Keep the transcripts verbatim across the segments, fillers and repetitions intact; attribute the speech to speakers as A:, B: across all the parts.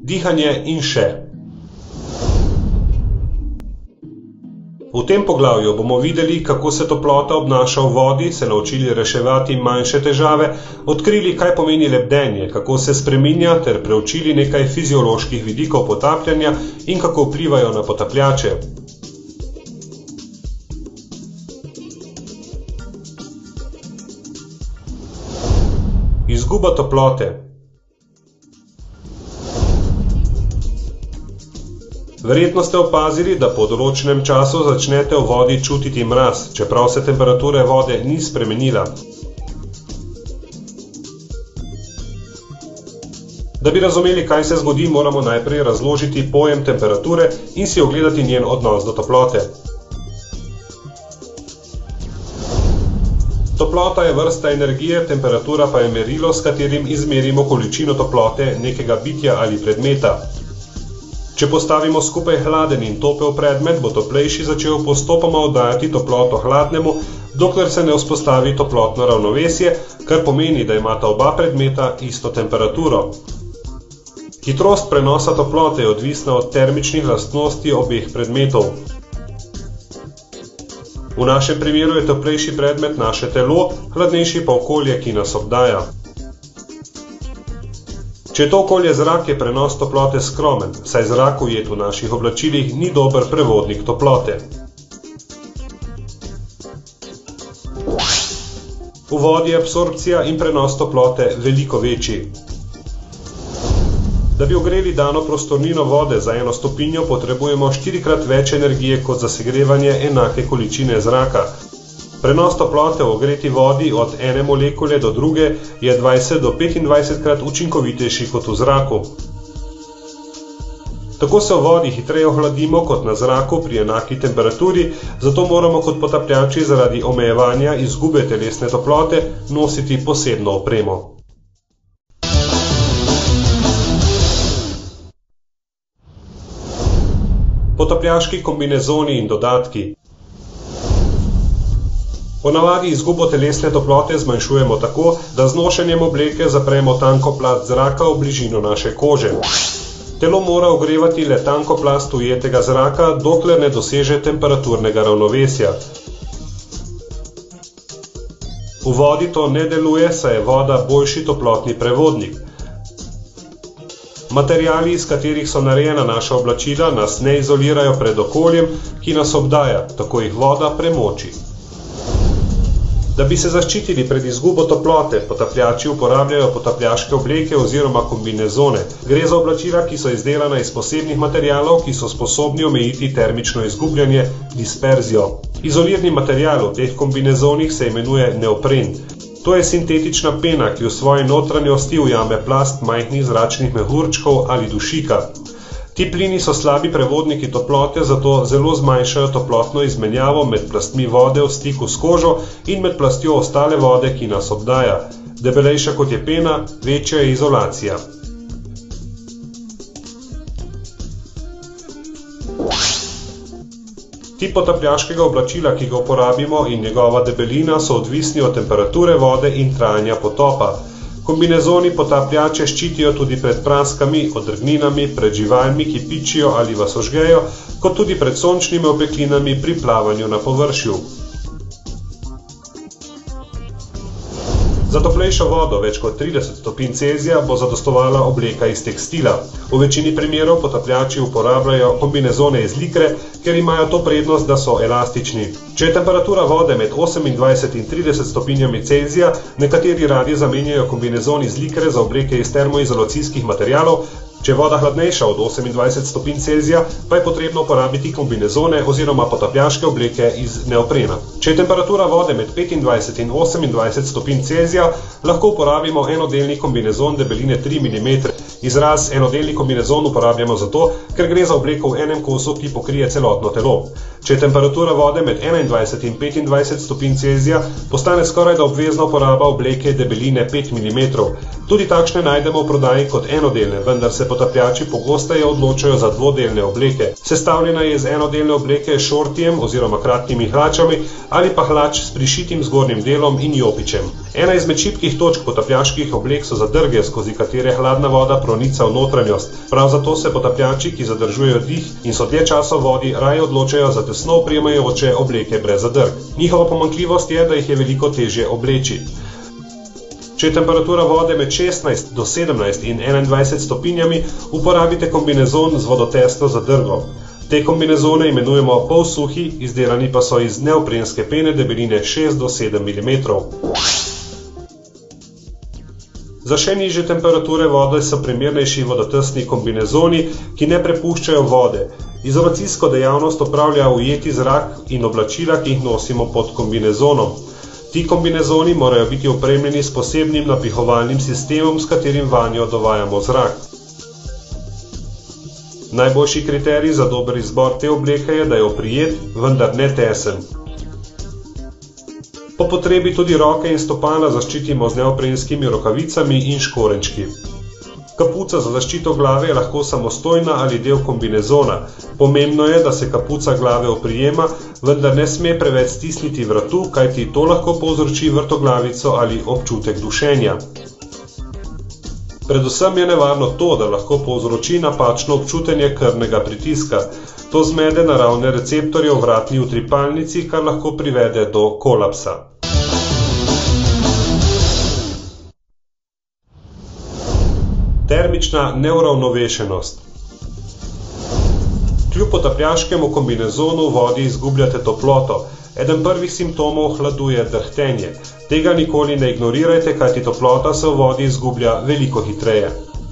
A: dihanje in še. V tem poglavju bomo videli, kako se toplota obnaša v vodi, se naučili reševati manjše težave, odkrili, kaj pomeni lebdenje, kako se spreminja, ter preučili nekaj fizioloških vidikov potapljanja in kako vplivajo na potapljače. Izguba toplote. Verjetno ste opazili, da po določenem času začnete v vodi čutiti mraz, čeprav se temperatura vode ni spremenila. Da bi razumeli, kaj se zgodi, moramo najprej razložiti pojem temperature in si ogledati njen odnos do toplote. Toplota je vrsta energije, temperatura pa je merilo, s katerim izmerimo količino toplote nekega bitja ali predmeta. Če postavimo skupaj hladen in topel predmet, bo toplejši začel postopoma oddajati toploto hladnemu, dokler se ne vzpostavi toplotno ravnovesje, kar pomeni, da imata oba predmeta isto temperaturo. Hitrost prenosa toplote je odvisna od termičnih lastnosti obeh predmetov. V našem primeru je toplejši predmet naše telo, hladnejši pa okolje, ki nas obdaja. Če je to okolje zrak, je prenos toplote skromen, saj zrak ujet v naših oblačilih ni dober prevodnik toplote. V vodi je absorpcija in prenos toplote veliko večji. Da bi ogreli dano prostornino vode za eno stopinjo, potrebujemo štirikrat več energije kot za segrevanje enake količine zraka. Prenos toplote v ogreti vodi od ene molekule do druge je dvajset do petindvajsetkrat učinkovitejši kot v zraku. Tako se v vodi hitreje ohladimo kot na zraku pri enaki temperaturi, zato moramo kot potapljači zaradi omejevanja izgube telesne toplote nositi posebno opremo. Potapljaški kombinezoni in dodatki. Ponavadi izgubo telesne toplote zmanjšujemo tako, da z nošenjem obleke zapremo tanko plast zraka v bližino naše kože. Telo mora ogrevati le tanko plast ujetega zraka, dokler ne doseže temperaturnega ravnovesja. V vodi to ne deluje, saj je voda boljši toplotni prevodnik. Materiali, iz katerih so narejena naša oblačila, nas ne izolirajo pred okoljem, ki nas obdaja, tako jih voda premoči. Da bi se zaščitili pred izgubo toplote, potapljači uporabljajo potapljaške obleke oziroma kombinezone. Gre za oblačila, ki so izdelana iz posebnih materialov, ki so sposobni omejiti termično izgubljanje, disperzijo. Izolirni material v teh kombinezonih se imenuje neopren. To je sintetična pena, ki v svoji notranjosti ujame plast majhnih zračnih mehurčkov ali dušika. Ti plini so slabi prevodniki toplote, zato zelo zmanjšajo toplotno izmenjavo med plastmi vode v stiku s kožo in med plastjo ostale vode, ki nas obdaja. Debelejša kot je pena, večja je izolacija. Tip potapljaškega oblačila, ki ga uporabimo, in njegova debelina so odvisni od temperature vode in trajanja potopa. Kombinezoni potapljače ščitijo tudi pred praskami, odrgninami, pred živalmi, ki pičijo ali vas ožgejo, kot tudi pred sončnimi opeklinami pri plavanju na površju. Za toplejšo vodo, več kot trideset stopinj Celzija, bo zadostovala obleka iz tekstila. V večini primerov potapljači uporabljajo kombinezone iz likre, ker imajo to prednost, da so elastični. Če je temperatura vode med osemindvajset in trideset stopinjami Celzija, nekateri radi zamenjajo kombinezon iz likre za obleke iz termoizolacijskih materialov. Če je voda hladnejša od osemindvajset stopinj Celzija, pa je potrebno uporabiti kombinezone oziroma potapljaške obleke iz neoprena. Če je temperatura vode med petindvajset in osemindvajset stopinj Celzija, lahko uporabimo enodelni kombinezon debeline tri milimetre. Izraz enodelni kombinezon uporabljamo zato, ker gre za obleko v enem kosu, ki pokrije celotno telo. Če je temperatura vode med enaindvajset in petindvajset stopinj Celzija, postane skorajda obvezna uporaba obleke debeline pet milimetrov. Tudi takšne najdemo v prodaji kot enodelne, vendar se potapljači pogosteje odločajo za dvodelne obleke. Sestavljena je iz enodelne obleke s šortijem oziroma kratkimi hlačami ali pa hlač s prišitim zgornjim delom in jopičem. Ena izmed šibkih točk potapljaških oblek so zadrge, skozi katere hladna voda pronica v notranjost. Prav zato se potapljači, ki zadržujejo dih in so dlje časa v vodi, raje odločajo za tesno oprijemajoče obleke brez zadrg. Njihova pomanjkljivost je, da jih je veliko težje obleči. Če je temperatura vode med šestnajst do sedemnajst in enaindvajset stopinjami, uporabite kombinezon z vodotesno zadrgo. Te kombinezone imenujemo polsuhi, izdelani pa so iz neoprenske pene debeline šest do sedem milimetrov. Za še nižje temperature vode so primernejši vodotesni kombinezoni, ki ne prepuščajo vode. Izolacijsko dejavnost opravlja ujeti zrak in oblačila, ki jih nosimo pod kombinezonom. Ti kombinezoni morajo biti opremljeni s posebnim napihovalnim sistemom, s katerim vanjo dovajamo zrak. Najboljši kriterij za dober izbor te obleke je, da je oprijet, vendar ne tesen. Po potrebi tudi roke in stopala zaščitimo z neoprenskimi rokavicami in škorenjčki. Kapuca za zaščito glave je lahko samostojna ali del kombinezona. Pomembno je, da se kapuca glave oprijema, vendar ne sme preveč stisniti vratu, kajti to lahko povzroči vrtoglavico ali občutek dušenja. Predvsem je nevarno to, da lahko povzroči napačno občutenje krvnega pritiska. To zmede naravne receptorje v vratni utripalnici, kar lahko privede do kolapsa. Termična neuravnovešenost. Kljub potapljaškemu kombinezonu v vodi izgubljate toploto. Eden prvih simptomov hladu je drhtenje. Tega nikoli ne ignorirajte, kajti toplota se v vodi izgublja veliko hitreje.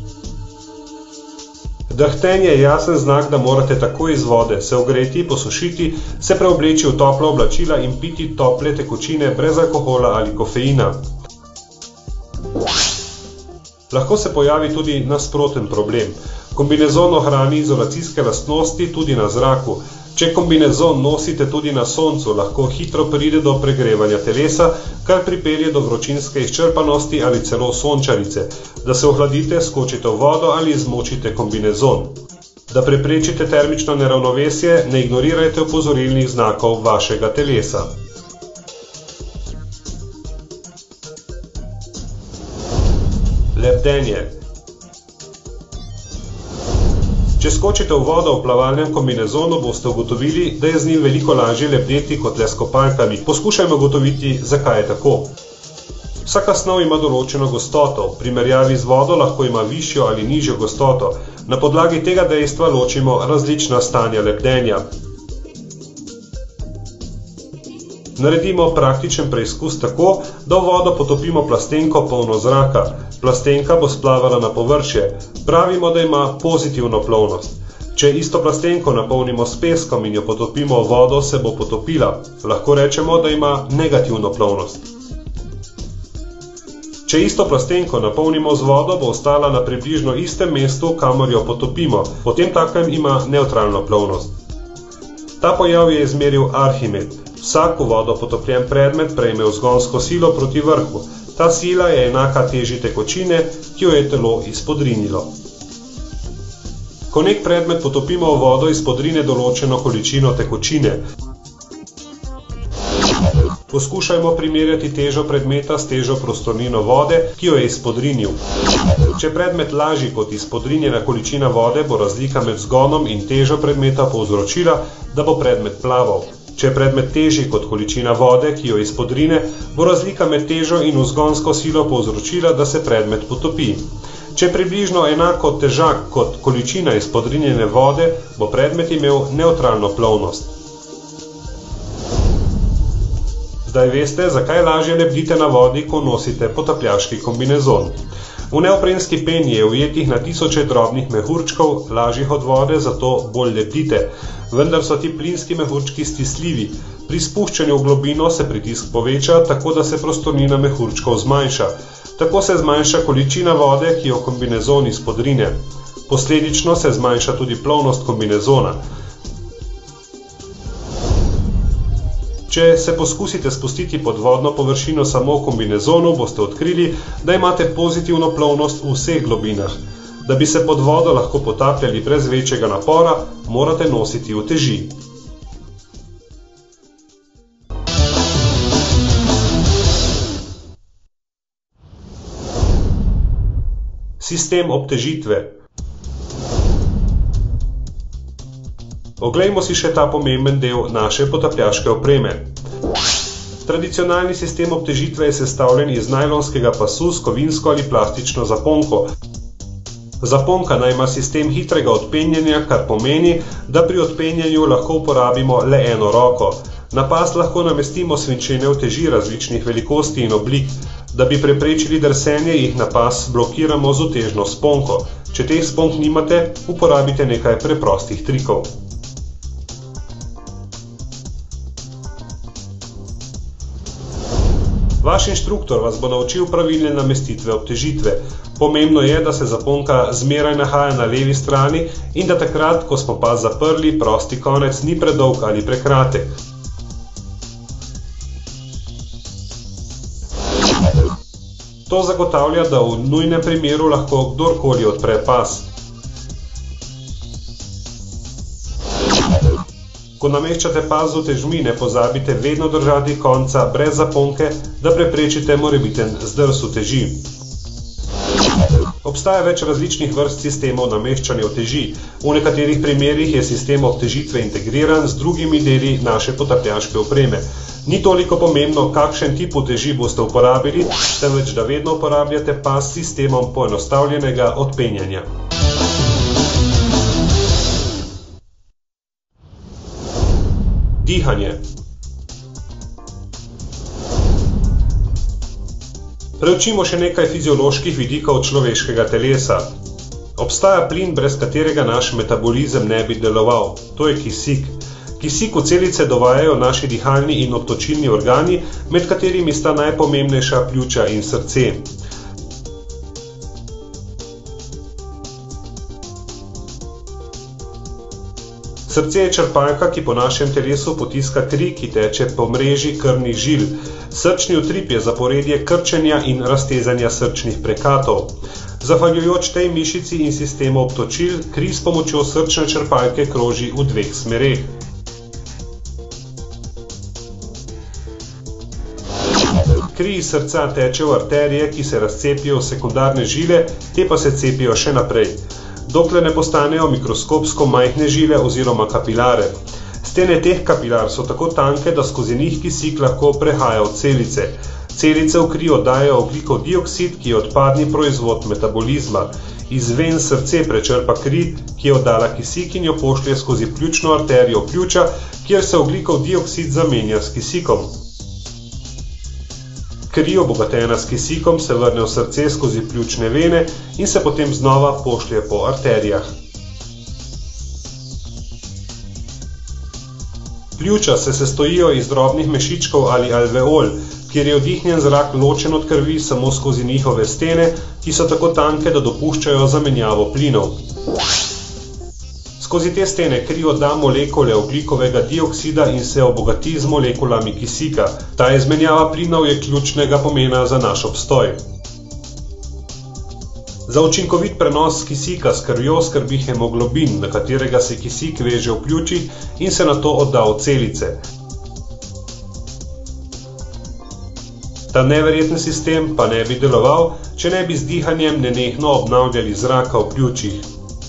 A: Drhtenje je jasen znak, da morate takoj iz vode se ogreti, posušiti, se preobleči v topla oblačila in piti tople tekočine brez alkohola ali kofeina. Lahko se pojavi tudi nasproten problem. Kombinezon ohrani izolacijske lastnosti tudi na zraku. Če kombinezon nosite tudi na soncu, lahko hitro pride do pregrevanja telesa, kar pripelje do vročinske izčrpanosti ali celo sončarice. Da se ohladite, skočite v vodo ali zmočite kombinezon. Da preprečite termično neravnovesje, ne ignorirajte opozorilnih znakov vašega telesa. Lebdenje. Če skočite v vodo v plavalnem kombinezonu, boste ugotovili, da je z njim veliko lažje lebdeti kot le s kopalkami. Poskušajmo ugotoviti, zakaj je tako. Vsaka snov ima določeno gostoto, v primerjavi z vodo lahko ima višjo ali nižjo gostoto. Na podlagi tega dejstva ločimo različna stanja lebdenja. Naredimo praktičen preizkus tako, da v vodo potopimo plastenko polno zraka. Plastenka bo splavala na površje. Pravimo, da ima pozitivno plovnost. Če isto plastenko napolnimo s peskom in jo potopimo v vodo, se bo potopila. Lahko rečemo, da ima negativno plovnost. Če isto plastenko napolnimo z vodo, bo ostala na približno istem mestu, kamor jo potopimo. Potem takem ima nevtralno plovnost. Ta pojav je izmeril Arhimed. Vsak v vodo potopljen predmet prejme vzgonsko silo proti vrhu. Ta sila je enaka teži tekočine, ki jo je telo izpodrinilo. Ko nek predmet potopimo v vodo, izpodrine določeno količino tekočine. Poskušajmo primerjati težo predmeta s težo prostornino vode, ki jo je izpodrinil. Če predmet lažji kot izpodrinjena količina vode, bo razlika med vzgonom in težo predmeta povzročila, da bo predmet plaval. Če je predmet težji kot količina vode, ki jo izpodrine, bo razlika med težo in vzgonsko silo povzročila, da se predmet potopi. Če je približno enako težak kot količina izpodrinjene vode, bo predmet imel nevtralno plovnost. Zdaj veste, zakaj lažje lebdite na vodi, ko nosite potapljaški kombinezon. V neoprenski peni je ujetih na tisoče drobnih mehurčkov, lažjih od vode, zato bolj lebdite. Vendar so ti plinski mehurčki stisljivi. Pri spuščanju v globino se pritisk poveča, tako da se prostornina mehurčkov zmanjša. Tako se zmanjša količina vode, ki jo kombinezon izpodrine. Posledično se zmanjša tudi plovnost kombinezona. Če se poskusite spustiti pod vodno površino samo v kombinezonu, boste odkrili, da imate pozitivno plovnost v vseh globinah. Da bi se pod vodo lahko potapljali brez večjega napora, morate nositi uteži. Sistem obtežitve. Oglejmo si še ta pomemben del naše potapljaške opreme. Tradicionalni sistem obtežitve je sestavljen iz najlonskega pasu s kovinsko ali plastično zaponko. Zaponka naj ima sistem hitrega odpenjanja, kar pomeni, da pri odpenjanju lahko uporabimo le eno roko. Na pas lahko namestimo svinčene uteži različnih velikosti in oblik. Da bi preprečili drsenje, jih na pas blokiramo z utežno sponko. Če teh sponk nimate, uporabite nekaj preprostih trikov. Vaš inštruktor vas bo naučil pravilne namestitve obtežitve. Pomembno je, da se zaponka zmeraj nahaja na levi strani in da takrat, ko smo pas zaprli, prosti konec ni predolg ali prekratek. To zagotavlja, da v nujnem primeru lahko kdorkoli odpre pas. Ko nameščate pas z utežmi, ne pozabite vedno držati konca brez zaponke, da preprečite morebiten zdrs uteži. Obstaja več različnih vrst sistemov nameščanja uteži. V nekaterih primerih je sistem obtežitve integriran z drugimi deli naše potapljaške opreme. Ni toliko pomembno, kakšen tip uteži boste uporabili, temveč da vedno uporabljate pas s sistemom poenostavljenega odpenjanja. Dihanje. Preučimo še nekaj fizioloških vidikov človeškega telesa. Obstaja plin, brez katerega naš metabolizem ne bi deloval. To je kisik. Kisik v celice dovajajo naši dihalni in obtočilni organi, med katerimi sta najpomembnejša pljuča in srce. Srce je črpalka, ki po našem telesu potiska kri, ki teče po mreži krvnih žil. Srčni utrip je zaporedje krčenja in raztezanja srčnih prekatov. Zahvaljujoč tej mišici in sistemu obtočil, kri s pomočjo srčne črpalke kroži v dveh smereh. Kri iz srca teče v arterije, ki se razcepijo v sekundarne žile, te pa se cepijo še naprej, dokler ne postanejo mikroskopsko majhne žile oziroma kapilare. Stene teh kapilar so tako tanke, da skozi njih kisik lahko prehaja v celice. Celice v kri oddajajo ogljikov dioksid, ki je odpadni proizvod metabolizma. Iz ven srce prečrpa kri, ki je oddala kisik in jo pošlje skozi pljučno arterijo pljuča, kjer se ogljikov dioksid zamenja s kisikom. Kri, obogatena s kisikom, se vrne v srce skozi pljučne vene in se potem znova pošlje po arterijah. Pljuča se sestojijo iz drobnih mešičkov ali alveol, kjer je vdihnjen zrak ločen od krvi samo skozi njihove stene, ki so tako tanke, da dopuščajo zamenjavo plinov. Skozi te stene kri odda molekule ogljikovega dioksida in se obogati z molekulami kisika. Ta izmenjava plinov je ključnega pomena za naš obstoj. Za učinkovit prenos kisika s krvjo skrbi hemoglobin, na katerega se kisik veže v pljučih in se nato odda v celice. Ta neverjeten sistem pa ne bi deloval, če ne bi z dihanjem nenehno obnavljali zraka v pljučih.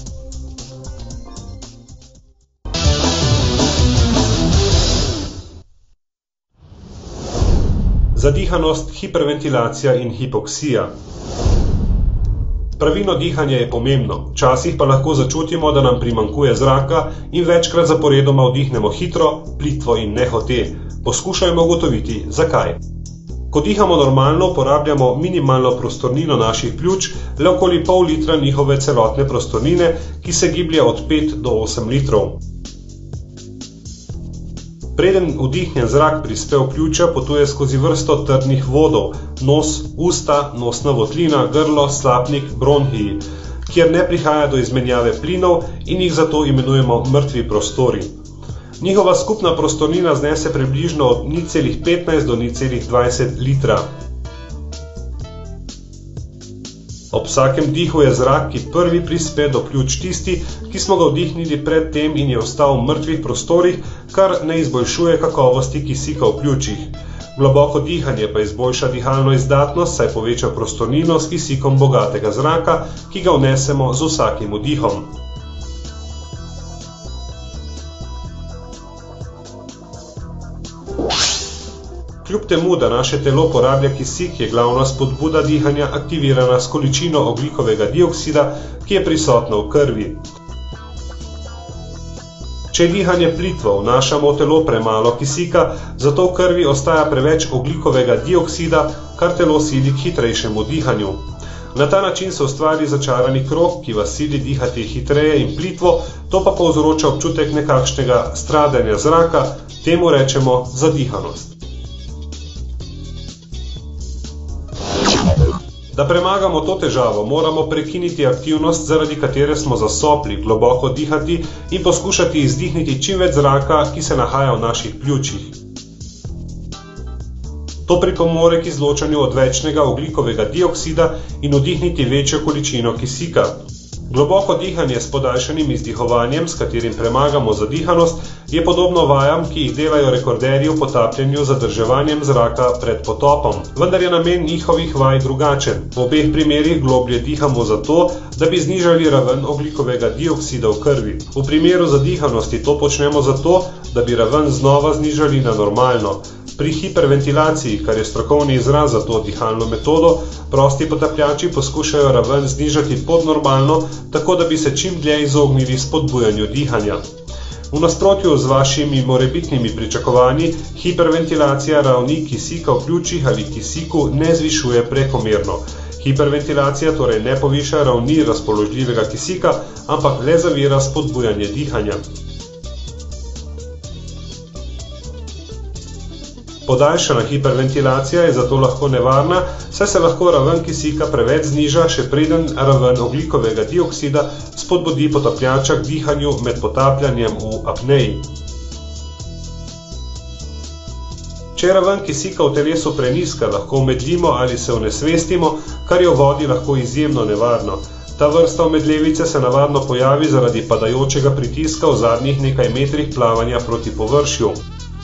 A: Zadihanost, hiperventilacija in hipoksija. Pravilno dihanje je pomembno, včasih pa lahko začutimo, da nam primanjkuje zraka in večkrat zaporedoma vdihnemo hitro, plitvo in nehote. Poskušajmo ugotoviti, zakaj. Ko dihamo normalno, uporabljamo minimalno prostornino naših pljuč, le okoli pol litra njihove celotne prostornine, ki se giblje od pet do osem litrov. Preden vdihnjen zrak prispe v pljuča, potuje skozi vrsto trdnih vodov, nos, usta, nosna votlina, grlo, slapnik, bronhiji, kjer ne prihaja do izmenjave plinov in jih zato imenujemo mrtvi prostori. Njihova skupna prostornina znese približno od nič celih petnajst do nič celih dvajset litra. Ob vsakem dihu je zrak, ki prvi prispe do pljuč tisti, ki smo ga vdihnili pred tem in je ostal v mrtvih prostorih, kar ne izboljšuje kakovosti kisika v pljučih. Globoko dihanje pa izboljša dihalno izdatnost, saj poveča prostornino s kisikom bogatega zraka, ki ga vnesemo z vsakim vdihom. Kljub temu, da naše telo porablja kisik, je glavna spodbuda dihanja aktivirana s količino ogljikovega dioksida, ki je prisotna v krvi. Če je dihanje plitvo, vnašamo v telo premalo kisika, zato v krvi ostaja preveč ogljikovega dioksida, kar telo sili k hitrejšemu dihanju. Na ta način se ustvari začarani krog, ki vas sili dihati hitreje in plitvo, to pa povzroča občutek nekakšnega stradanja zraka, temu rečemo zadihanost. Da premagamo to težavo, moramo prekiniti aktivnost, zaradi katere smo zasopli, globoko dihati in poskušati izdihniti čim več zraka, ki se nahaja v naših pljučih. To pripomore k izločanju odvečnega ogljikovega dioksida in vdihniti večjo količino kisika. Globoko dihanje s podaljšanim izdihovanjem, s katerim premagamo zadihanost, je podobno vajam, ki jih delajo rekorderji v potapljanju z zadrževanjem zraka pred potopom. Vendar je namen njihovih vaj drugačen. V obeh primerih globlje dihamo zato, da bi znižali raven ogljikovega dioksida v krvi. V primeru zadihanosti to počnemo zato, da bi raven znova znižali na normalno. Pri hiperventilaciji, kar je strokovni izraz za to dihalno metodo, prosti potapljači poskušajo raven znižati pod normalno, tako da bi se čim dlje izognili spodbujanju dihanja. V nasprotju z vašimi morebitnimi pričakovanji, hiperventilacija ravni kisika v pljučih ali kisiku ne zvišuje prekomerno. Hiperventilacija torej ne poviša ravni razpoložljivega kisika, ampak le zavira spodbujanje dihanja. Podaljšana hiperventilacija je zato lahko nevarna, saj se lahko raven kisika preveč zniža, še preden raven ogljikovega dioksida spodbudi potapljača k dihanju med potapljanjem v apneji. Če je raven kisika v telesu prenizka, lahko omedlimo ali se onesvestimo, kar je v vodi lahko izjemno nevarno. Ta vrsta omedlevice se navadno pojavi zaradi padajočega pritiska v zadnjih nekaj metrih plavanja proti površju.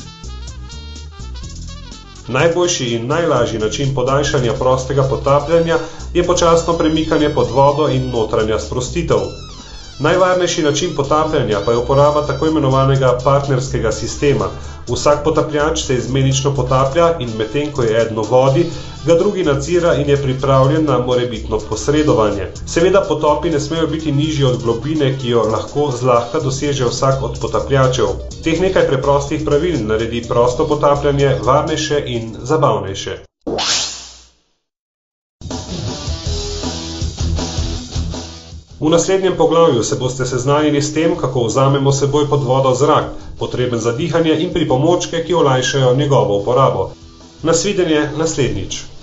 A: Najboljši in najlažji način podaljšanja prostega potapljanja je počasno premikanje pod vodo in notranja sprostitev. Najvarnejši način potapljanja pa je uporaba tako imenovanega partnerskega sistema. Vsak potapljač se izmenično potaplja in medtem ko je eden v vodi, ga drugi nadzira in je pripravljen na morebitno posredovanje. Seveda potopi ne smejo biti nižji od globine, ki jo lahko zlahka doseže vsak od potapljačev. Teh nekaj preprostih pravil naredi prosto potapljanje varnejše in zabavnejše. V naslednjem poglavju se boste seznanili s tem, kako vzamemo s seboj pod vodo zrak, potreben za dihanje in pripomočke, ki olajšajo njegovo uporabo. Nasvidenje naslednjič.